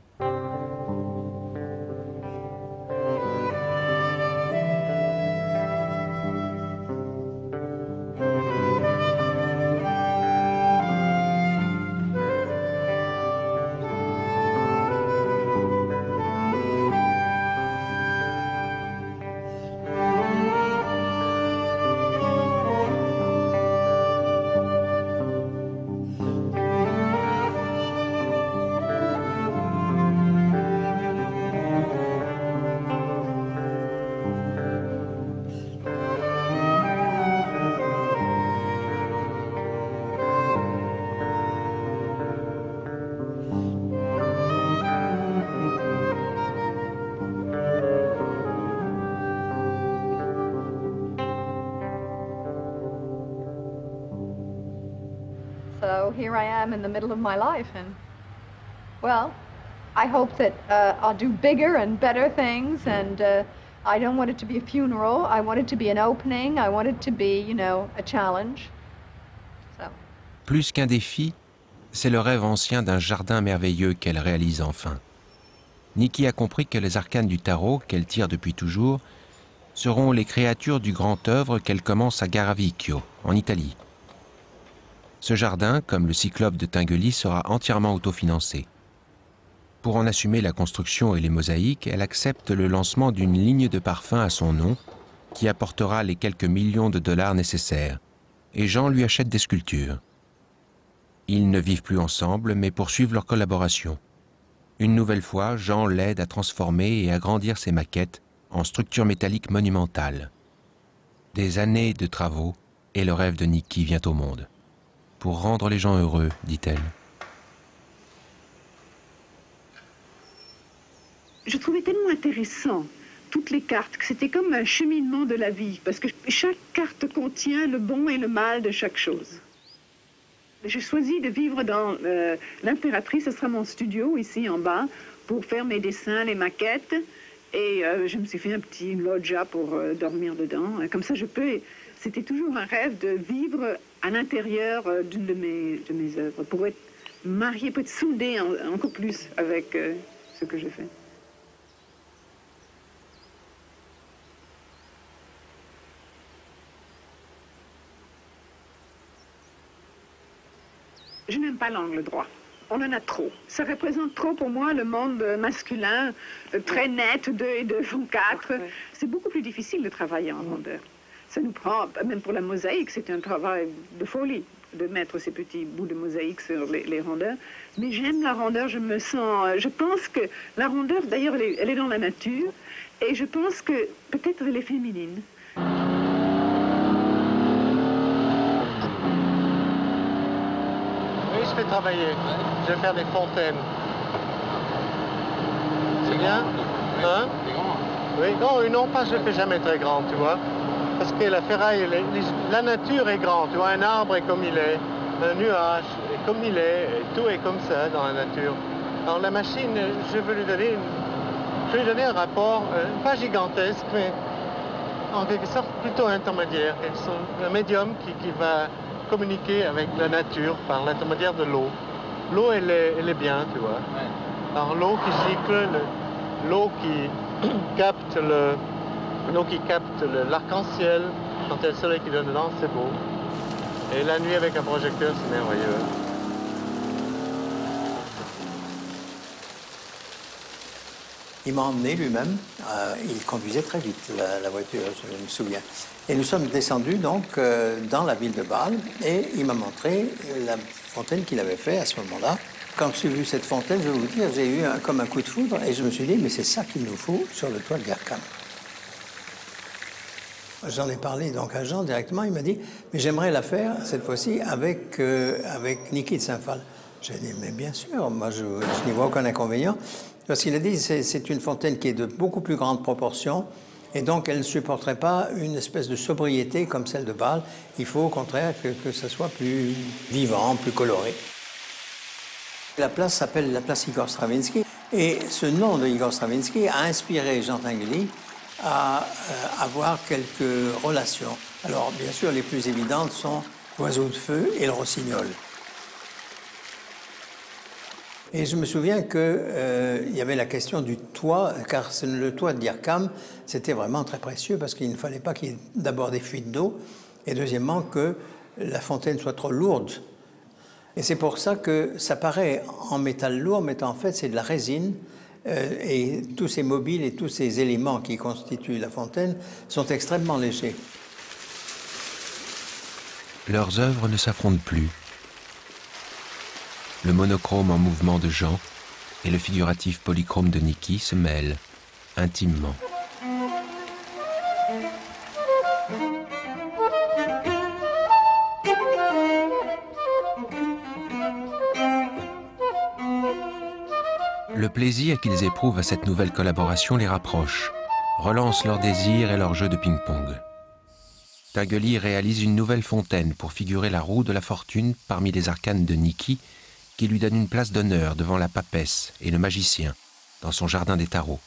O: So here I am in the middle of my life, and well, I hope that uh, I'll do bigger and better things, and uh, I don't want it to be a funeral. I want it to be an opening. I want it to be, you know, a challenge. So.
E: Plus qu'un défi, c'est le rêve ancien d'un jardin merveilleux qu'elle réalise enfin. Niki a compris que les arcanes du tarot, qu'elle tire depuis toujours, seront les créatures du grand œuvre qu'elle commence à Garavicchio, en Italie. Ce jardin, comme le cyclope de Tinguely, sera entièrement autofinancé. Pour en assumer la construction et les mosaïques, elle accepte le lancement d'une ligne de parfums à son nom, qui apportera les quelques millions de dollars nécessaires, et Jean lui achète des sculptures. Ils ne vivent plus ensemble, mais poursuivent leur collaboration. Une nouvelle fois, Jean l'aide à transformer et agrandir ses maquettes en structures métalliques monumentales. Des années de travaux, et le rêve de Niki vient au monde. Pour rendre les gens heureux, dit-elle.
P: Je trouvais tellement intéressant toutes les cartes que c'était comme un cheminement de la vie, parce que chaque carte contient le bon et le mal de chaque chose. J'ai choisi de vivre dans euh, l'Impératrice, ce sera mon studio ici en bas, pour faire mes dessins, les maquettes, et euh, je me suis fait un petit loggia pour euh, dormir dedans. Comme ça, je peux. C'était toujours un rêve de vivre à l'intérieur d'une de mes, de mes œuvres, pour être mariée, pour être soudée en, encore plus avec euh, ce que je fais. Je n'aime pas l'angle droit. On en a trop. Ça représente trop pour moi le monde masculin, euh, très net, deux et deux font quatre. C'est beaucoup plus difficile de travailler en rondeur. Ça nous prend, même pour la mosaïque, c'est un travail de folie de mettre ces petits bouts de mosaïque sur les, les rondeurs. Mais j'aime la rondeur, je me sens... Je pense que la rondeur, d'ailleurs, elle, elle est dans la nature, et je pense que peut-être elle est féminine.
K: Oui, je vais travailler. Je vais faire des fontaines. C'est bien? Hein? Oui, non, non, pas, je ne fais jamais très grand, tu vois. Parce que la ferraille, les, les, la nature est grande, tu vois, un arbre est comme il est, un nuage est comme il est, et tout est comme ça dans la nature. Alors la machine, je veux lui donner, une, je veux lui donner un rapport, euh, pas gigantesque, mais en quelque sorte plutôt intermédiaire. Un médium qui, qui va communiquer avec la nature par l'intermédiaire de l'eau. L'eau, elle est, elle est bien, tu vois. Alors l'eau qui cycle, l'eau qui capte le... L'eau qui capte l'arc-en-ciel, quand il y a le soleil qui donne dedans, c'est beau. Et la nuit avec un projecteur, c'est merveilleux.
Q: Il m'a emmené lui-même, euh, il conduisait très vite la, la voiture, je me souviens. Et nous sommes descendus donc euh, dans la ville de Bâle et il m'a montré la fontaine qu'il avait fait à ce moment-là. Quand j'ai vu cette fontaine, je vais vous dire, j'ai eu un, comme un coup de foudre et je me suis dit, mais c'est ça qu'il nous faut sur le toit de Gerkam. J'en ai parlé donc à Jean directement, il m'a dit « mais j'aimerais la faire cette fois-ci avec, euh, avec Niki de Saint-Phal ». J'ai dit « mais bien sûr, moi je, je n'y vois aucun inconvénient ». Parce qu'il a dit c'est, c'est une fontaine qui est de beaucoup plus grande proportion et donc elle ne supporterait pas une espèce de sobriété comme celle de Bâle. Il faut au contraire que, que ça soit plus vivant, plus coloré. La place s'appelle la place Igor Stravinsky et ce nom de Igor Stravinsky a inspiré Jean Tinguely à euh, avoir quelques relations. Alors, bien sûr, les plus évidentes sont l'oiseau de feu et le rossignol. Et je me souviens qu'il euh, y avait la question du toit, car le toit de Gerkam, c'était vraiment très précieux parce qu'il ne fallait pas qu'il y ait d'abord des fuites d'eau et deuxièmement que la fontaine soit trop lourde. Et c'est pour ça que ça paraît en métal lourd, mais en fait, c'est de la résine. Euh, et tous ces mobiles et tous ces éléments qui constituent la fontaine sont extrêmement légers.
E: Leurs œuvres ne s'affrontent plus. Le monochrome en mouvement de Jean et le figuratif polychrome de Niki se mêlent intimement. Le plaisir qu'ils éprouvent à cette nouvelle collaboration les rapproche, relance leurs désirs et leur jeu de ping-pong. Tinguely réalise une nouvelle fontaine pour figurer la roue de la fortune parmi les arcanes de Niki, qui lui donne une place d'honneur devant la papesse et le magicien dans son jardin des tarots.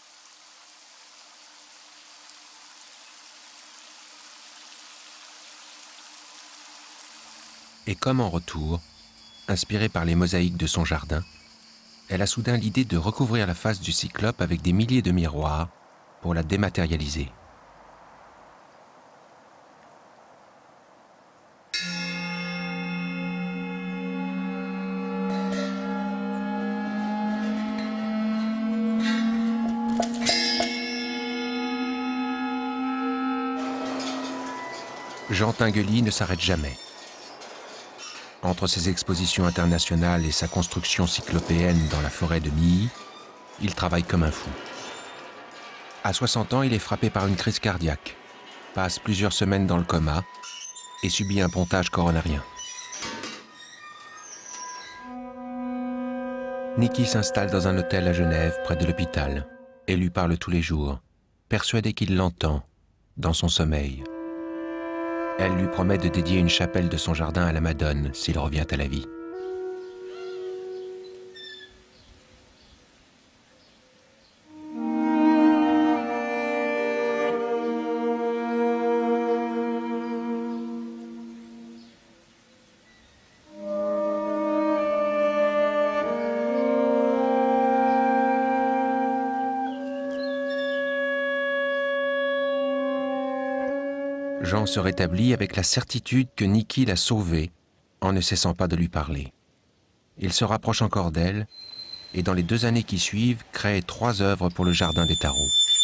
E: Et comme en retour, inspirée par les mosaïques de son jardin, elle a soudain l'idée de recouvrir la face du cyclope avec des milliers de miroirs pour la dématérialiser. Jean Tinguely ne s'arrête jamais. Entre ses expositions internationales et sa construction cyclopéenne dans la forêt de Milly, il travaille comme un fou. À soixante ans, il est frappé par une crise cardiaque, passe plusieurs semaines dans le coma et subit un pontage coronarien. Niki s'installe dans un hôtel à Genève, près de l'hôpital, et lui parle tous les jours, persuadé qu'il l'entend dans son sommeil. Elle lui promet de dédier une chapelle de son jardin à la Madone s'il revient à la vie. Jean se rétablit avec la certitude que Niki l'a sauvé en ne cessant pas de lui parler. Il se rapproche encore d'elle et dans les deux années qui suivent, crée trois œuvres pour le Jardin des Tarots.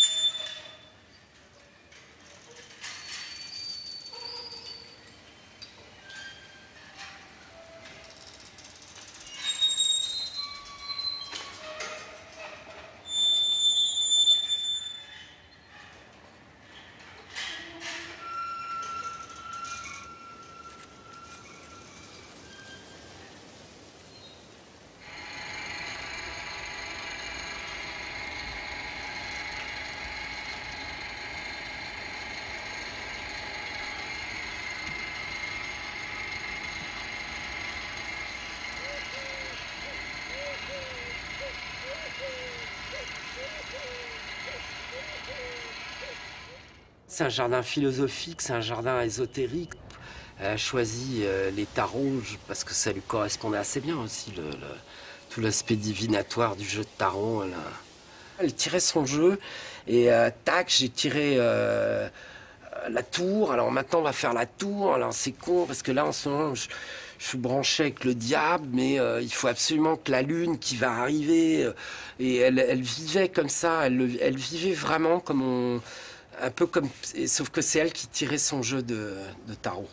R: C'est un jardin philosophique, c'est un jardin ésotérique. Elle a choisi euh, les tarots parce que ça lui correspondait assez bien aussi, le, le, tout l'aspect divinatoire du jeu de tarot. Elle, a... elle tirait son jeu et euh, tac, j'ai tiré euh, la tour. Alors maintenant, on va faire la tour. Alors c'est con parce que là, en ce moment, je, je suis branché avec le diable, mais euh, il faut absolument que la lune qui va arriver. Euh, et elle, elle vivait comme ça, elle, elle vivait vraiment comme on... Un peu comme... Sauf que c'est elle qui tirait son jeu de, de tarot.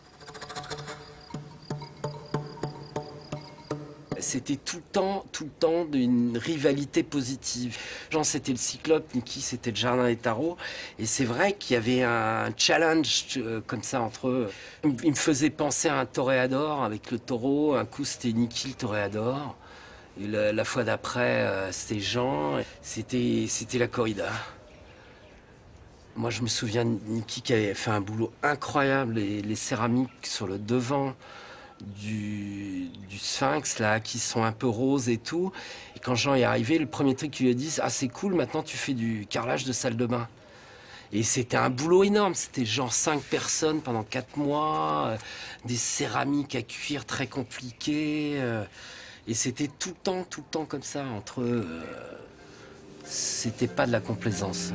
R: C'était tout le temps, tout le temps d'une rivalité positive. Jean, c'était le Cyclope, Niki, c'était le Jardin des Tarots. Et c'est vrai qu'il y avait un challenge euh, comme ça entre eux. Il me faisait penser à un toréador avec le taureau. Un coup, c'était Niki, le toréador. Et la, la fois d'après, euh, c'était Jean. C'était, c'était la corrida. Moi, je me souviens de Niki qui avait fait un boulot incroyable. Les, les céramiques sur le devant du, du sphinx, là, qui sont un peu roses et tout. Et quand Jean est arrivé, le premier truc qu'il lui a dit, « Ah, c'est cool, maintenant tu fais du carrelage de salle de bain. » Et c'était un boulot énorme. C'était genre cinq personnes pendant quatre mois, euh, des céramiques à cuire très compliquées. Euh, et c'était tout le temps, tout le temps comme ça, entre eux. Euh, c'était pas de la complaisance.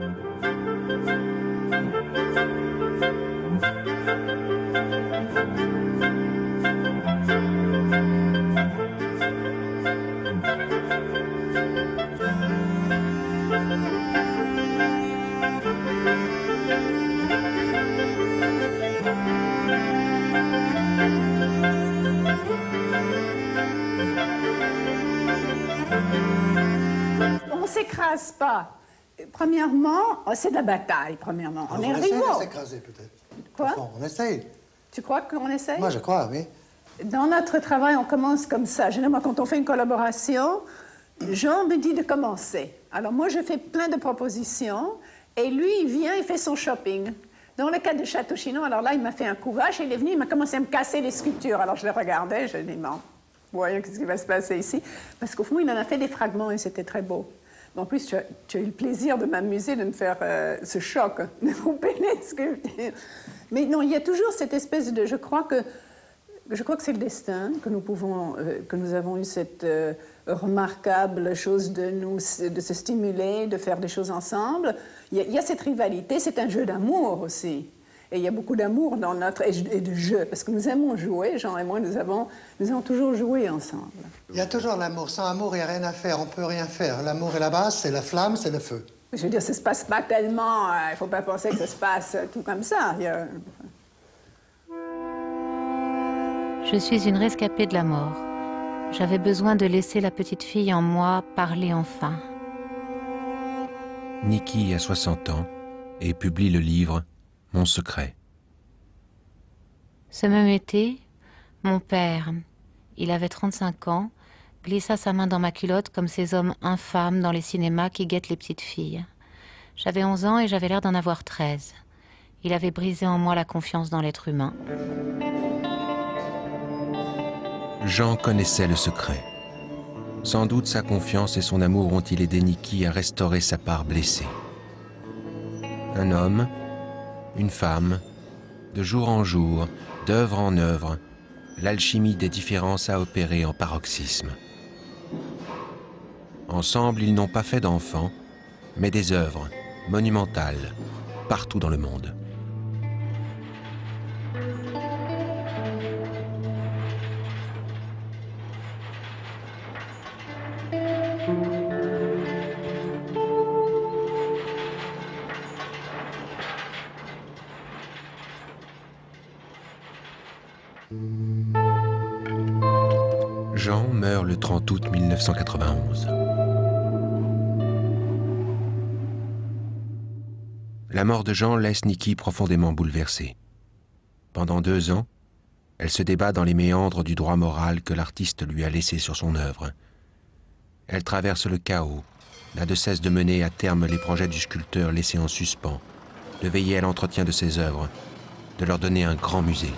P: On ne s'écrase pas. Premièrement, c'est de la bataille, premièrement. On, on est rivaux.
N: On essaie de s'écraser, peut-être.
P: Quoi?
N: Enfin, on essaye.
P: Tu crois qu'on essaye?
N: Moi, je crois, oui.
P: Dans notre travail, on commence comme ça. Généralement, quand on fait une collaboration, Jean me dit de commencer. Alors moi, je fais plein de propositions, et lui, il vient, il fait son shopping. Dans le cas de Château Chinon, alors là, il m'a fait un courage, il est venu, il m'a commencé à me casser les sculptures. Alors je les regardais, je dis, bon, voyons qu'est-ce qui va se passer ici. Parce qu'au fond, il en a fait des fragments, et c'était très beau. En plus, tu as, tu as eu le plaisir de m'amuser, de me faire euh, ce choc, de couper les sculptures. Mais non, il y a toujours cette espèce de... Je crois que, je crois que c'est le destin, que nous, pouvons, euh, que nous avons eu cette euh, remarquable chose de, nous, de se stimuler, de faire des choses ensemble. Il y a, il y a cette rivalité, c'est un jeu d'amour aussi. Et il y a beaucoup d'amour dans notre... et de jeu, parce que nous aimons jouer, Jean et moi, nous avons, nous avons toujours joué ensemble.
N: Il y a toujours l'amour. Sans amour, il n'y a rien à faire. On ne peut rien faire. L'amour est la base, c'est la flamme, c'est le feu.
P: Je veux dire, ça ne se passe pas tellement... Il euh, ne faut pas penser que ça se passe tout comme ça. Il y a...
F: Je suis une rescapée de la mort. J'avais besoin de laisser la petite fille en moi parler enfin.
E: Niki a soixante ans et publie le livre « Mon secret ».
F: Ce même été, mon père, il avait trente-cinq ans, glissa sa main dans ma culotte comme ces hommes infâmes dans les cinémas qui guettent les petites filles. J'avais onze ans et j'avais l'air d'en avoir treize. Il avait brisé en moi la confiance dans l'être humain.
E: Jean connaissait le secret. Sans doute sa confiance et son amour ont-ils aidé Niki à restaurer sa part blessée. Un homme, une femme, de jour en jour, d'œuvre en œuvre, l'alchimie des différences a opéré en paroxysme. Ensemble, ils n'ont pas fait d'enfants, mais des œuvres monumentales, partout dans le monde. Jean meurt le trente août mille neuf cent quatre-vingt-onze. La mort de Jean laisse Niki profondément bouleversée. Pendant deux ans, elle se débat dans les méandres du droit moral que l'artiste lui a laissé sur son œuvre. Elle traverse le chaos, n'a de cesse de mener à terme les projets du sculpteur laissés en suspens, de veiller à l'entretien de ses œuvres, de leur donner un grand musée.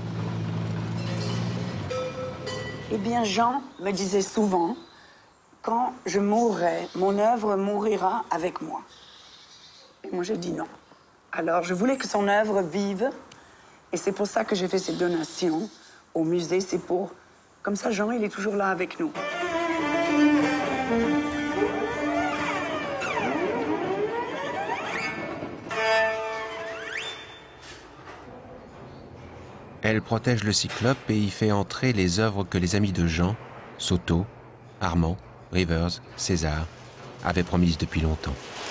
S: Eh bien, Jean me disait souvent, quand je mourrai, mon œuvre mourira avec moi. Et moi, j'ai dit non. Alors, je voulais que son œuvre vive, et c'est pour ça que j'ai fait ces donations au musée. C'est pour... Comme ça, Jean, il est toujours là avec nous.
E: Elle protège le Cyclope et y fait entrer les œuvres que les amis de Jean, Soto, Armand, Rivers, César, avaient promises depuis longtemps.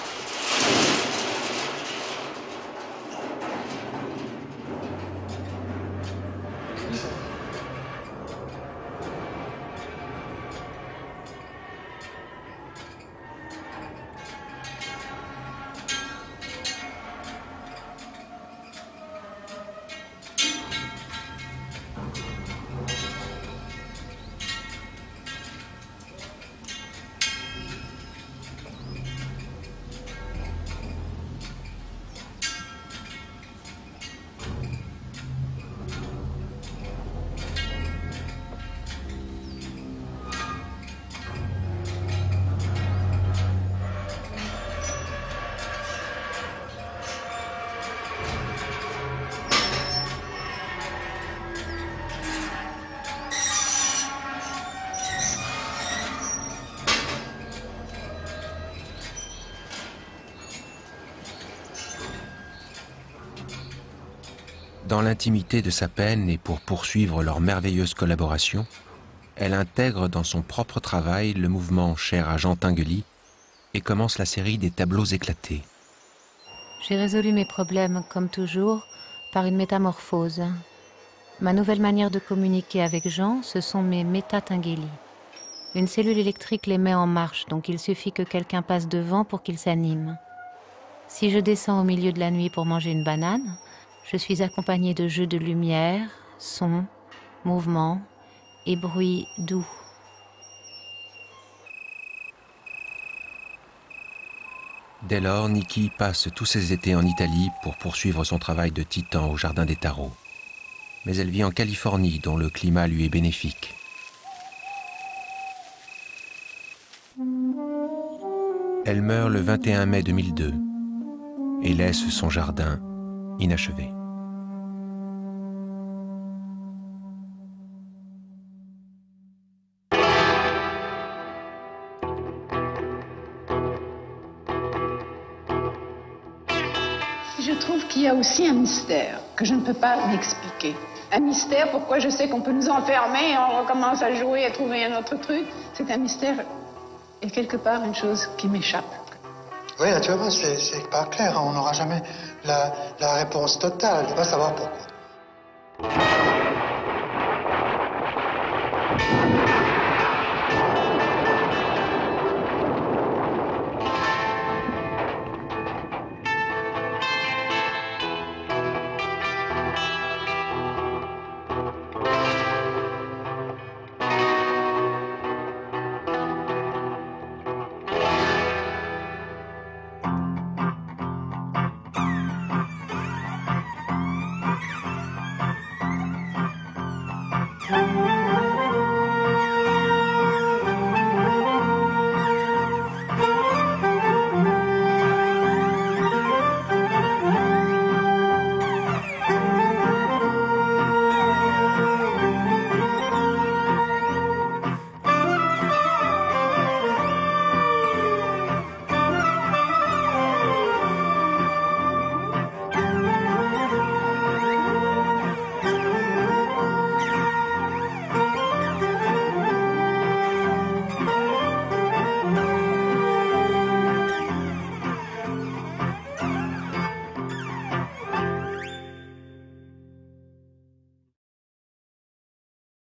E: Dans l'intimité de sa peine et pour poursuivre leur merveilleuse collaboration, elle intègre dans son propre travail le mouvement cher à Jean Tinguely et commence la série des tableaux éclatés.
F: J'ai résolu mes problèmes, comme toujours, par une métamorphose. Ma nouvelle manière de communiquer avec Jean, ce sont mes méta-Tinguely. Une cellule électrique les met en marche, donc il suffit que quelqu'un passe devant pour qu'ils s'animent. Si je descends au milieu de la nuit pour manger une banane, je suis accompagnée de jeux de lumière, sons, mouvements et bruits doux.
E: Dès lors, Niki passe tous ses étés en Italie pour poursuivre son travail de titan au Jardin des Tarots. Mais elle vit en Californie, dont le climat lui est bénéfique. Elle meurt le vingt et un mai deux mille deux et laisse son jardin inachevé.
P: Je trouve qu'il y a aussi un mystère que je ne peux pas m'expliquer. Un mystère, pourquoi je sais qu'on peut nous enfermer et on recommence à jouer, à trouver un autre truc. C'est un mystère et quelque part une chose qui m'échappe.
N: Oui, naturellement, c'est pas clair. On n'aura jamais la, la réponse totale. On va savoir pourquoi.